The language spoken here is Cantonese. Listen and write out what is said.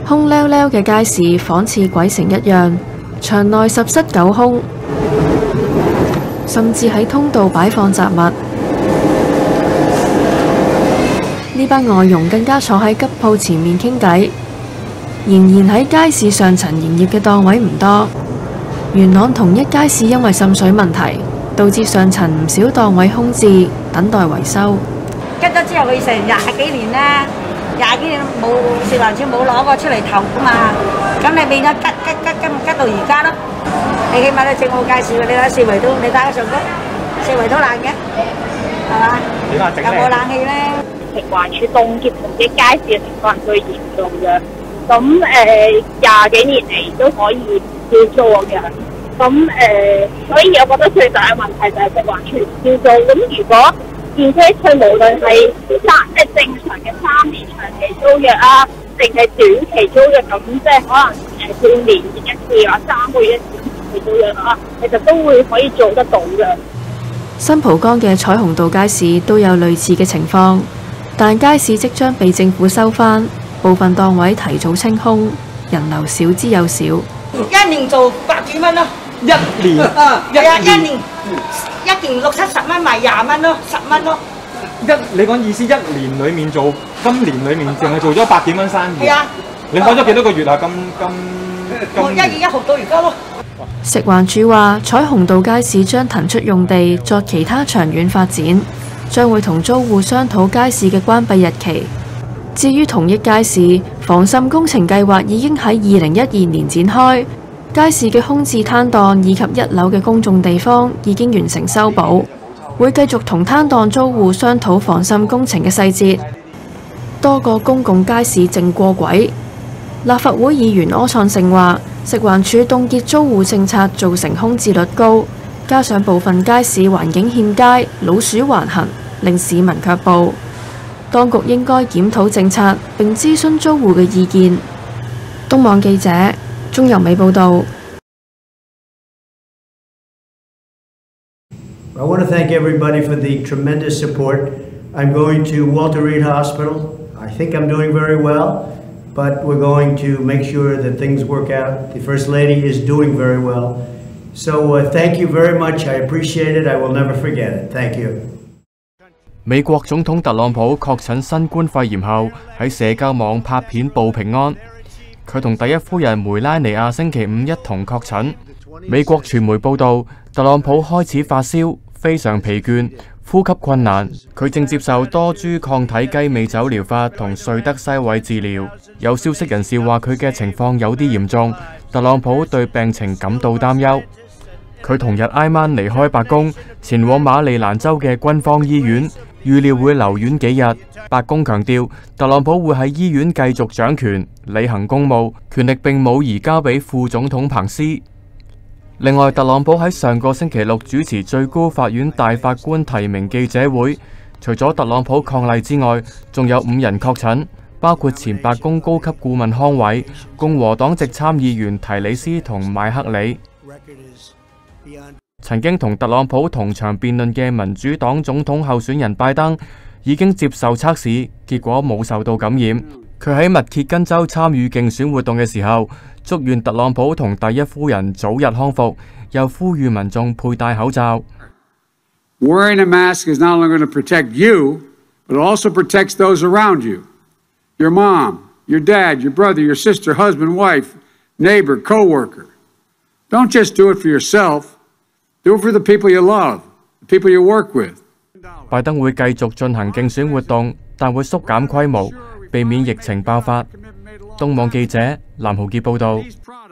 空溜溜嘅街市仿似鬼城一樣，場內十室九空，甚至喺通道擺放雜物。呢班外傭更加坐喺吉鋪前面傾偈。仍然喺街市上層營業嘅檔位唔多。元朗同一街市因為滲水問題，導致上層唔少檔位空置，等待維修。 吉咗之後，佢成20幾年啦。20幾年冇食環署冇攞過出嚟投噶嘛，咁你變咗吉到而家咯。你起碼都整好街市，你睇四圍都，你睇下上高，四圍都爛嘅，係嘛？有冇冷氣咧？ 食環署凍結同啲街市嘅情況係最嚴重嘅，咁20幾年嚟都可以照做嘅，咁所以我覺得最大嘅問題就係食環署照做。咁如果而且佢無論係正常嘅3年長期租約啊，定係短期租約咁，即係可能半年一次或3個月一次嘅租約啊，其實都會可以做得到嘅。 新蒲崗嘅彩虹道街市都有類似嘅情況，但街市即將被政府收返，部分檔位提早清空，人流少之又少。 一年做百幾蚊咯， 一年啊，係啊，一年60、70蚊賣20蚊咯，10蚊咯。 你講意思1年裡面做，今年裡面淨係做咗100幾蚊生意。 係啊。 你開咗幾多個月啊？ 我1月1號到而家咯。 食環署話，彩虹道街市將騰出用地作其他長遠發展，將會同租戶商討街市嘅關閉日期。至於同一街市，防滲工程計劃已經喺2012年展開，街市嘅空置攤檔以及1樓嘅公眾地方已經完成修補，會繼續同攤檔租戶商討防滲工程嘅細節。多個公共街市正過軌。立法會議員柯創盛話，食環署凍結租戶政策造成空置率高，加上部分街市環境欠佳，老鼠橫行，令市民卻步。當局應該檢討政策並諮詢租戶嘅意見。東網記者鍾柔美報導。 I want to thank everybody for the tremendous support. I'm going to Walter Reed Hospital. I think I'm doing very well, but we're going to make sure that things work out. The First Lady is doing very well. So thank you very much. I appreciate it. I will never forget it. Thank you. 美國總統特朗普確診新冠肺炎後，喺社交網拍片報平安。佢同第一夫人梅拉尼亞星期五一同確診。美國傳媒報道，特朗普開始發燒，非常疲倦，呼吸困難。佢正接受多株抗體雞尾酒療法同瑞德西韋治療。有消息人士話佢嘅情況有啲嚴重，特朗普對病情感到擔憂。佢同日挨晚離開白宮，前往馬里蘭州嘅軍方醫院，預料會留院幾日。白宮強調，特朗普會喺醫院繼續掌權，履行公務，權力並冇移交俾副總統彭斯。另外，特朗普喺上個星期六主持最高法院大法官提名記者會，除咗特朗普伉儷之外，仲有5人確診，包括前白宮高級顧問康偉、共和黨籍參議員提里斯同麥克里。曾經同特朗普同場辯論嘅民主黨總統候選人拜登已經接受測試，結果冇受到感染。佢喺密歇根州參與競選活動嘅時候，祝願特朗普同第一夫人早日康復，又呼籲民眾佩戴口罩。 Wearing a mask is not only going to protect you, but it also protects those around you. Your mom, your dad, your brother, your sister, husband, wife, neighbor, co-worker. Don't just do it for yourself. Do it for the people you love, the people you work with. 拜登會繼續進行競選活動，但會縮減規模，避免疫情爆發。東網記者藍浩傑報導。